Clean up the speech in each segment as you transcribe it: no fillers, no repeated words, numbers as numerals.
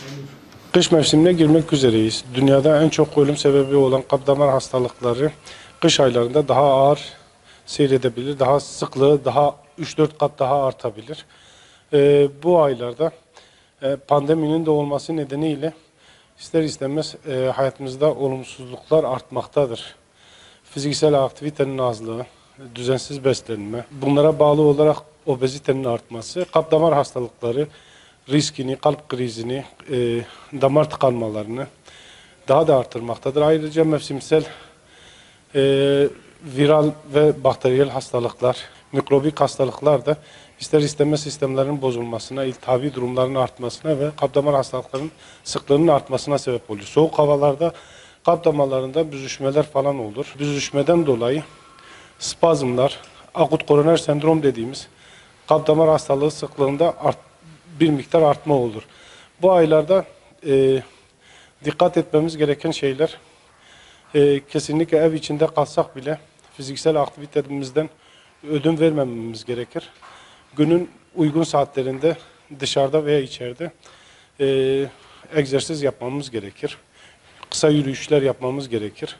Kış mevsimine girmek üzereyiz. Dünyada en çok ölüm sebebi olan kalp damar hastalıkları kış aylarında daha ağır seyredebilir. Daha sıklığı daha 3-4 kat daha artabilir. Bu aylarda pandeminin de olması nedeniyle ister istemez hayatımızda olumsuzluklar artmaktadır. Fiziksel aktivitenin azlığı, düzensiz beslenme, bunlara bağlı olarak obezitenin artması, kalp damar hastalıkları riskini, kalp krizini, damar tıkanmalarını daha da artırmaktadır. Ayrıca mevsimsel viral ve bakteriyel hastalıklar, mikrobik hastalıklar da ister istemez sistemlerin bozulmasına, iltihabi durumların artmasına ve kalp damar hastalıklarının sıklığının artmasına sebep oluyor. Soğuk havalarda kalp damarlarında büzüşmeler falan olur. Büzüşmeden dolayı spazmlar, akut koroner sendrom dediğimiz kalp damar hastalığı sıklığında bir miktar artma olur. Bu aylarda dikkat etmemiz gereken şeyler kesinlikle ev içinde kalsak bile fiziksel aktivitemizden ödün vermememiz gerekir. Günün uygun saatlerinde dışarıda veya içeride egzersiz yapmamız gerekir. Kısa yürüyüşler yapmamız gerekir.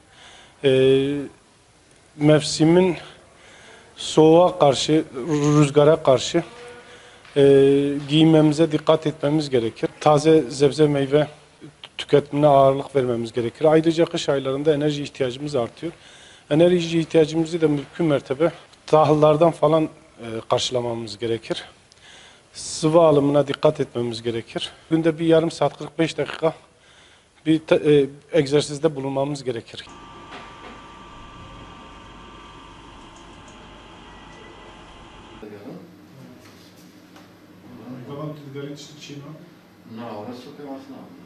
Mevsimin soğuğa karşı, rüzgara karşı giyinmemize dikkat etmemiz gerekir. Taze sebze meyve tüketimine ağırlık vermemiz gerekir. Ayrıca kış aylarında enerji ihtiyacımız artıyor. Enerji ihtiyacımızı da mümkün mertebe tahıllardan falan karşılamamız gerekir. Sıvı alımına dikkat etmemiz gerekir. Günde bir yarım saat 45 dakika bir egzersizde bulunmamız gerekir. Давам ти да речеш, че има. No, adesso che va